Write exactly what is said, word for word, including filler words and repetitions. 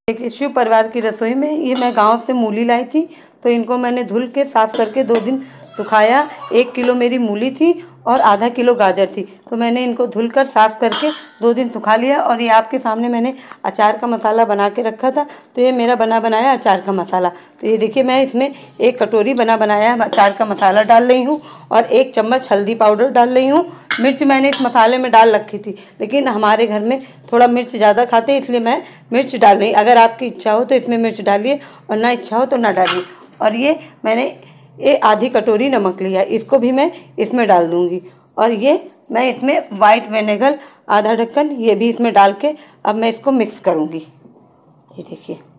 देखिए, शिव परिवार की रसोई में ये मैं गांव से मूली लाई थी, तो इनको मैंने धुल के साफ़ करके दो दिन सुखाया। एक किलो मेरी मूली थी और आधा किलो गाजर थी, तो मैंने इनको धुल कर साफ़ करके दो दिन सुखा लिया। और ये आपके सामने मैंने अचार का मसाला बना के रखा था, तो ये मेरा बना बनाया अचार का मसाला। तो ये देखिए, मैं इसमें एक कटोरी बना बनाया अचार का मसाला डाल रही हूँ और एक चम्मच हल्दी पाउडर डाल रही हूँ। मिर्च मैंने इस मसाले में डाल रखी थी, लेकिन हमारे घर में थोड़ा मिर्च ज़्यादा खाते हैं, इसलिए मैं मिर्च डाल रही। अगर आपकी इच्छा हो तो इसमें मिर्च डालिए और ना इच्छा हो तो ना डालिए। और ये मैंने ये आधी कटोरी नमक लिया, इसको भी मैं इसमें डाल दूँगी। और ये मैं इसमें वाइट विनेगर आधा ढक्कन ये भी इसमें डाल के अब मैं इसको मिक्स करूँगी। ये देखिए।